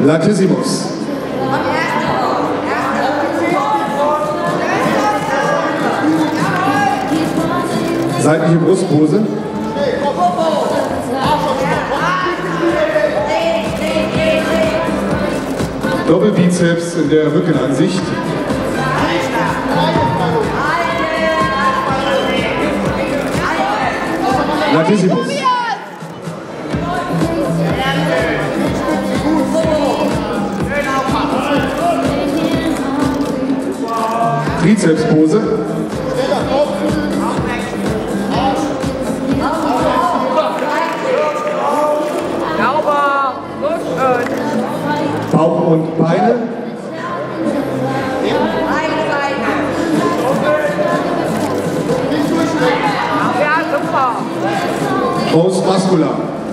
Latissimus. Seitliche Brustpose. Doppelbizeps in der Rückenansicht. Latissimus. Trizepspose. Bauch und Beine. Ja, super. Post Muscular.